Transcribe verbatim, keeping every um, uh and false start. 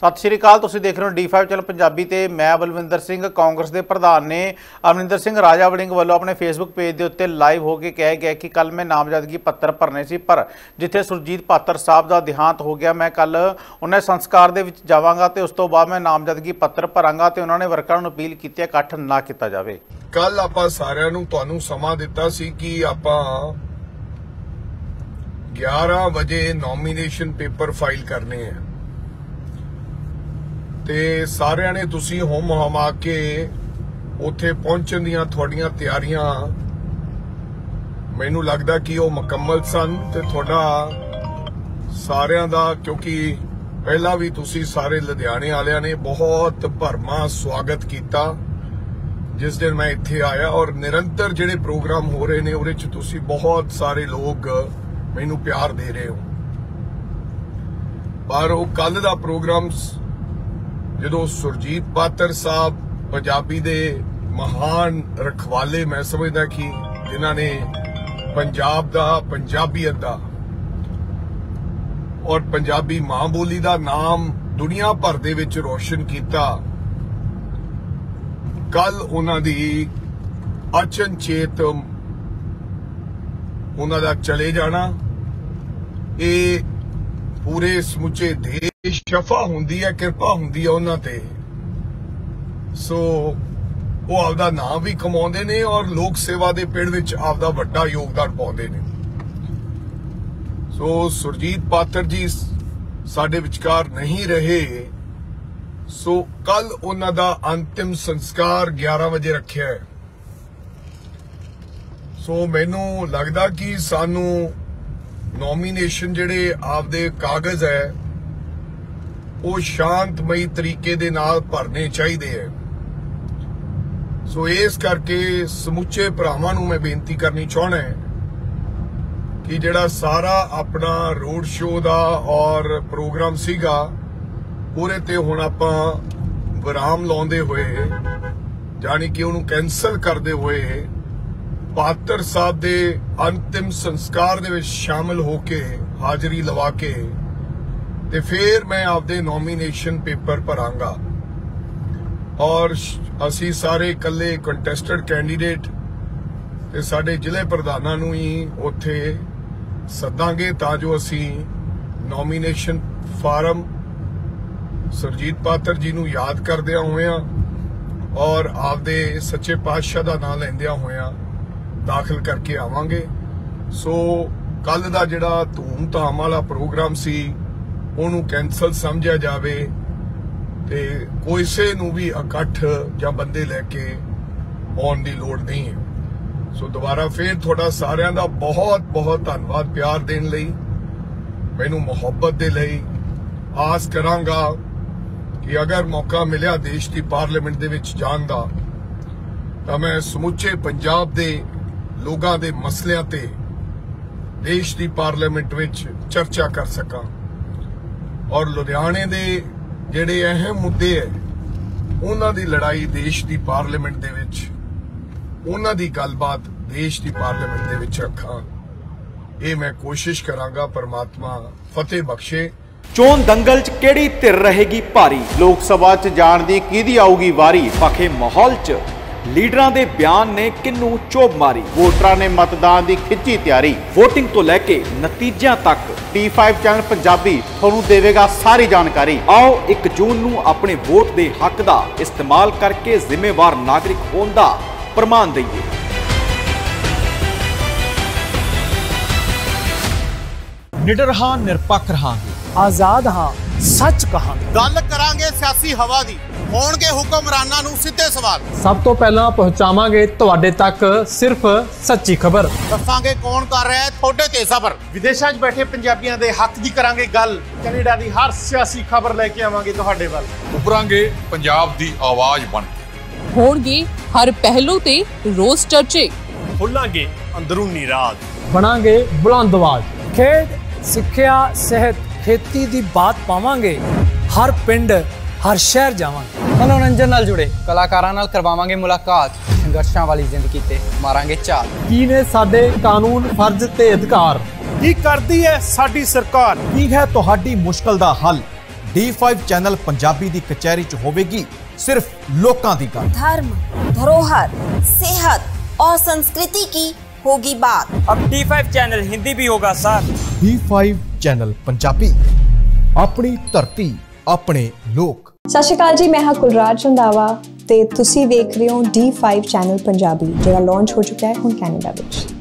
सत श्री अकाल। तुसीं देख रहे हो डी फाइव चैनल पंजाबी ते मैं बलविंदर सिंह। कांग्रेस के प्रधान ने अमरिंदर सिंह राजा वड़िंग वालों अपने फेसबुक पेज के उत्ते लाइव होकर कहा गया कि कल मैं नामजदगी पत्र भरने सी, पर जिथे सुरजीत पात्र साहब का देहांत हो गया मैं कल उन्हें संस्कार दे विच जावांगा ते उस तो बाद मैं नामजदगी पत्र भरांगा ते उन्होंने वर्करां नूं अपील की इकट्ठ ना किया जाए। कल आपां सारिआं नूं तुहानूं समा दिता सी कि आपां ग्यारह बजे नॉमीनेशन पेपर फाइल करने हैं ते सारिआं ने तुसीं हुम हुमा के उत्थे पहुंचण दीआं तुहाडीआं तैयारियां मैनूं लगदा कि वो मुकम्मल सन ते तुहाडा सारिआं दा, क्योंकि पहला भी तुसीं सारे लुधियाने वालिआं ने बहुत भरमा स्वागत किया जिस दिन मैं इत्थे आया, और निरंतर जिहड़े प्रोग्राम हो रहे ने उहदे च तुसीं बहुत सारे लोग मैनूं प्यार दे रहे हो। पर वो कल दा प्रोग्राम जो सुरजीत पात्र साहब पंजाबी दे महान रखवाले, मैं समझदा कि जिन्हां ने पंजाब दा, पंजाबीयत दा और पंजाबी मां बोली दा नाम दुनिया भर दे विच रोशन किया, कल उन्हां दी अचनचेत उन्हां दा चले जाना ये पूरे समुचे देश शफा हुंदी है, कृपा हुंदी है उन्हां ते। सो वो आपदा नाम भी कमाउंदे ने और लोक सेवा दे पेड़ विच आपदा वड्डा योगदान पाउंदे ने। सो सुरजीत पात्र जी साडे विचकार नहीं रहे, सो कल उन्हां दा अंतिम संस्कार ग्यारह बजे रखिआ है। सो मैनूं लगदा कि सानू नॉमीनेशन जिहड़े आपदे कागज है वो शांतमई तरीके दे नाल भरने चाहिए है। सो इस करके समुचे भरावां नूं मैं बेनती करनी चाहना है कि जिहड़ा सारा अपना रोड शो दा और प्रोग्राम सीगा पूरे ते हुण आपां विराम लाउंदे होए, जानी कि उहनूं कैंसल करदे होए पात्र साहब दे अंतिम संस्कार दे विच शामिल होके हाजरी लवा के ते फिर मैं आपदे नॉमीनेशन पेपर भरांगा। और असी सारे कल्ले कंटेस्टेड कैंडीडेट ते साडे जिले प्रधानां नूं ही उत्थे सदांगे तां जो असी नॉमीनेशन फार्म सुरजीत पात्र जी नूं याद करदिआं होइआं और आपदे सच्चे पातशाह दा नाम लैंदिआं होइआं दाखिल करके आवांगे। सो कल दा जिहड़ा धूम धाम वाला प्रोग्राम सी ਉਹਨੂੰ कैंसल समझा जाए ते कोईसे नूं भी इकट्ठ जां बंदे लैके आउण दी लोड़ नहीं है। सो दोबारा फिर तुहाडा सारिआं दा बहुत बहुत धन्नवाद प्यार देण लई, मैनूं मुहब्बत दे लई। आस करांगा कि अगर मौका मिलिआ देश की पार्लीमेंट दे विच जाण दा तां मैं समुचे पंजाब दे लोगां दे मसलिआं ते देश की पार्लीमेंट विच चर्चा कर सकां और लुधियाने दे जिहड़े अहम मुद्दे है उन्हां दी लड़ाई देश की पार्लीमेंट दे विच, उन्हां दी गलबात देश की पार्लीमेंट दे विच रखां। ये मैं कोशिश करांगा, परमात्मा फतेह बख्शे। चोन दंगल च किहड़ी धिर रहेगी भारी, लोक सभा च जाण दी किहदी आऊगी वारी, पखे माहौल च लीडरां दे बयान ने किन्नू चोभ मारी, वोटरां ने मतदान दी खिच्ची तैयारी, वोटिंग तो लैके नतीजियां तक डी फाइव चैनल पंजाबी तुहानूं देवेगा सारी जानकारी। आओ एक जून नूं अपने वोट दे हक दा इस्तेमाल करके जिम्मेवार नागरिक होण दा प्रमाण दईए। निडर हां, निरपक्ष रहांगे, आजाद हां, सच कहांगे, गल करांगे सियासी हवा दी, होणगे हुक्मरानां नूं सिद्धे सवाल, सब तो पहला पहुंचावांगे तुहाडे तक सिर्फ सच्ची खबर, दसांगे कौन कर रहा है थोड़े ते सबर, विदेशां 'च बैठे पंजाबियां दे हक दी करांगे गल, कनेडा दी हर सियासी खबर लेके आवांगे तुहाडे वल, उभरांगे पंजाब दी आवाज बन के, होणगे हर पहलू ते रोज चर्चे, खुलांगे अंदरूनी राज, बनांगे बुलंद आवाज, खेड सिक्ख्या सेहत खेती दी बात पावांगे, हर पिंड हर शहर जावांगे, मनोरंजन नाल जुड़े कलाकारां नाल करवावांगे मुलाकात, संघर्षां वाली जिंदगी ते मारांगे चाल, की ने साडे कानून फर्ज ते अधिकार, की करदी है साडी सरकार, की है तुहाडी मुश्किल दा हल, ਡੀ ਫਾइव ਚੈਨਲ ਪੰਜਾਬੀ ਦੀ ਕਚਹਿਰੀ 'ਚ ਹੋਵੇਗੀ सिर्फ लोकां दी गल। धर्म, धरोहर, सेहत और संस्कृति की होगी बात। अब डी फाइव चैनल हिंदी भी होगा sir. D five channel Punjabi, अपनी धरती अपने लोक। सत श्री अकाल जी, मैं हाँ कुलराज रंधावा ते तुसी वेख रहे हो डी फाइव चैनल पंजाबी, जिहड़ा लॉन्च हो चुका है हुण कैनेडा विच।